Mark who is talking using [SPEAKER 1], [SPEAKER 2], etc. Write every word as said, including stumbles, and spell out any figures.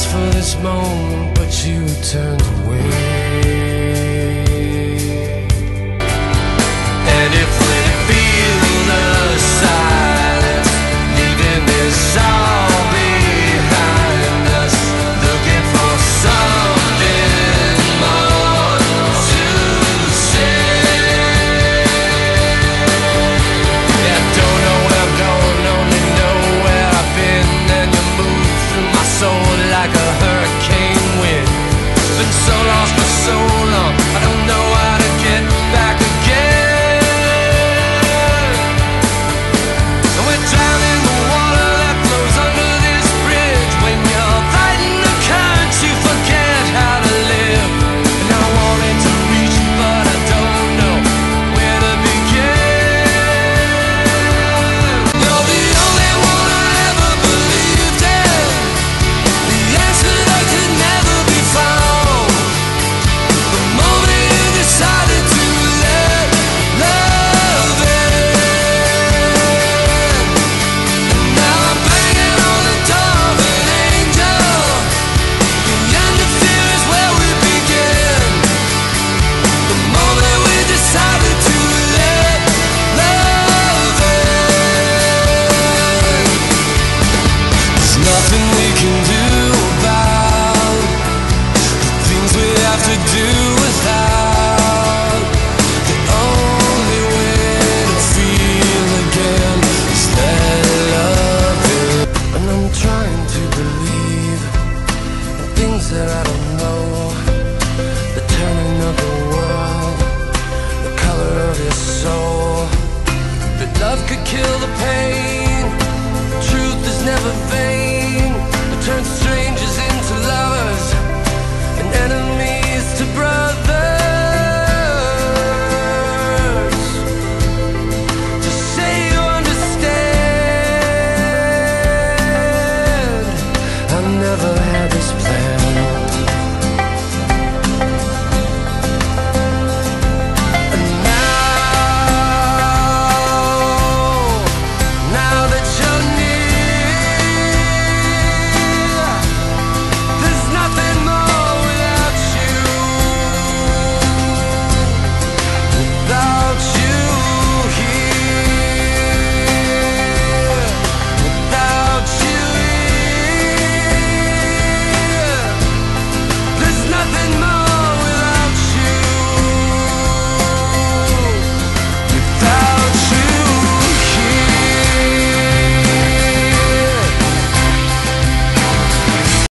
[SPEAKER 1] asked for this moment, but you turned away. And if we feel the silence, leaving this all behind us, looking for something more to say. Yeah, I don't know where I'm going, only know where I've been, and you move through my soul like a hurricane wind. Been so lost for so long, I don't know how to get back again. That I don't know, the turning of the world, the color of your soul, that love could kill the pain, truth is never vain.